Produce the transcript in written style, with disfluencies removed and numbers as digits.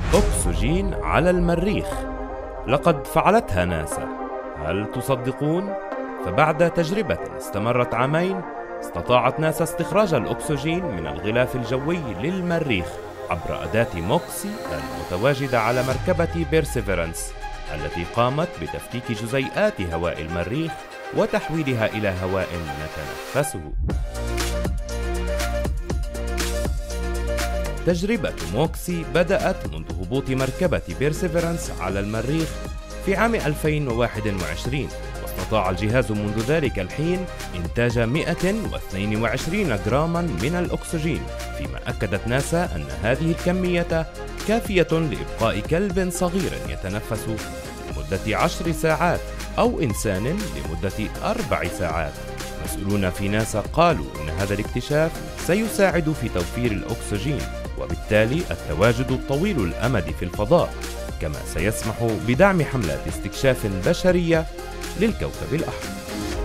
أكسجين على المريخ، لقد فعلتها ناسا، هل تصدقون؟ فبعد تجربة استمرت عامين، استطاعت ناسا استخراج الأكسجين من الغلاف الجوي للمريخ عبر أداة موكسي المتواجدة على مركبة بيرسيفيرنس، التي قامت بتفكيك جزيئات هواء المريخ وتحويلها إلى هواء نتنفسه. تجربة موكسي بدأت منذ هبوط مركبة بيرسيفيرنس على المريخ في عام 2021، واستطاع الجهاز منذ ذلك الحين إنتاج 122 جراما من الأكسجين، فيما أكدت ناسا أن هذه الكمية كافية لإبقاء كلب صغير يتنفس لمدة 10 ساعات أو إنسان لمدة 4 ساعات. مسؤولون في ناسا قالوا إن هذا الاكتشاف سيساعد في توفير الأكسجين، وبالتالي التواجد الطويل الأمد في الفضاء، كما سيسمح بدعم حملات استكشاف بشرية للكوكب الأحمر.